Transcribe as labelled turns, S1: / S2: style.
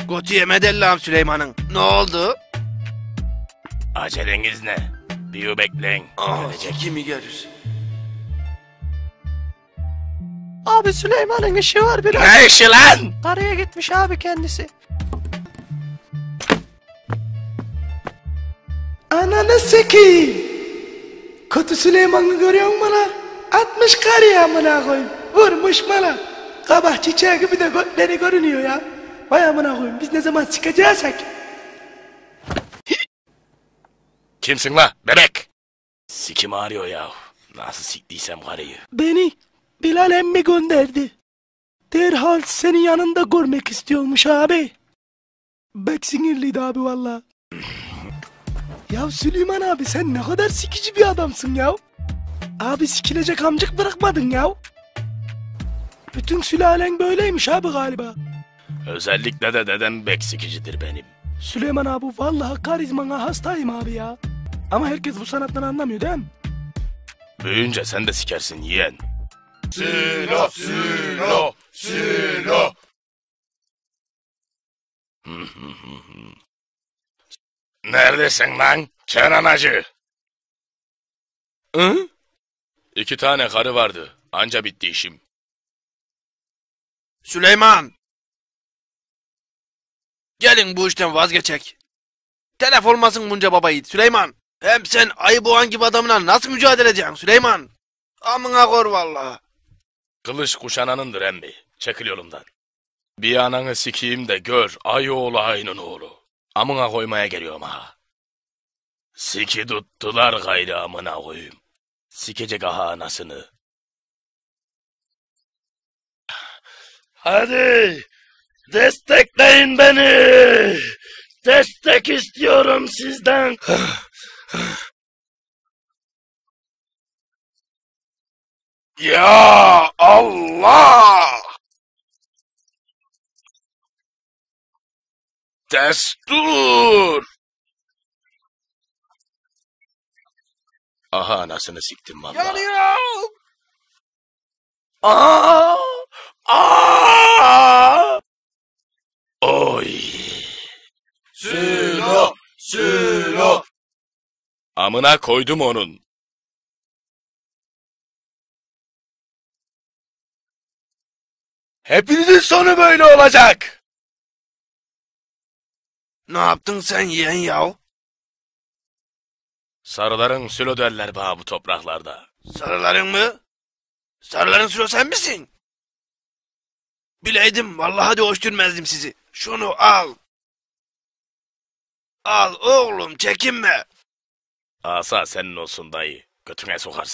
S1: Götü yemedi Allah'ım Süleyman'ın. Ne oldu?
S2: Aceleniz ne? Bir bekleyin. Gelecek.
S1: Kimi görür?
S3: Abi Süleyman'ın işi var biraz.
S2: Ne işi lan?
S3: Karaya gitmiş abi kendisi. Ananı sikeyim. Kötü Süleyman'ı görüyor musun lan? Atmış karıya amına koyayım. Vurmuş bana. Kabak çiçeği gibi de götleri görünüyor ya. Vay amına koyayım, biz ne zaman çıkacaksak.
S2: Kimsin la bebek? Sikim ağrıyor ya. Nasıl siktiysem karıyı.
S3: Beni Bilal emmi gönderdi. Derhal senin yanında görmek istiyormuş abi. Bek sinirliydi abi valla. Ya Süleyman abi, sen ne kadar sikici bir adamsın ya. Abi sikilecek amcık bırakmadın ya. Bütün sülalen böyleymiş abi galiba.
S2: Özellikle de dedem bek sikicidir benim.
S3: Süleyman abi vallahi karizmana hastayım abi ya. Ama herkes bu sanattan anlamıyor değil mi?
S2: Büyüyünce sen de sikersin yeğen.
S4: Sülo, sülo, sülo.
S2: Neredesin lan Kenan Hacı? Hı? 2 tane karı vardı. Anca bitti işim.
S1: Süleyman! Gelin bu işten vazgeçek. Telef olmasın bunca baba yiğit Süleyman. Hem sen ayı boğan gibi adamla nasıl mücadele edeceksin Süleyman? Amına kor vallahi.
S2: Kılıç kuşananındır emmi. Çekil yolumdan. Bir ananı sikeyim de gör ayı oğlu ayının oğlu. Amına koymaya geliyorum ha. Siki tuttular gayrı amına koyayım. Sikecek aha anasını. Hadi destekleyin beni. Destek istiyorum sizden. Ya Allah! Destur! Aha anasını siktim valla.
S1: Yanıyor!
S2: Aa! Aa! Oy!
S4: Sülo, sülo.
S2: Amına koydum onun. Hepinizin sonu böyle olacak.
S1: Ne yaptın sen yeğen yav?
S2: Sarıların sülo derler bana bu topraklarda.
S1: Sarıların mı? Sarıların Sülo sen misin? Bileydim vallahi de hoşturmezdim sizi. Şunu al. Al oğlum çekinme.
S2: Asa senin olsun dayı. Götüne sokarsın.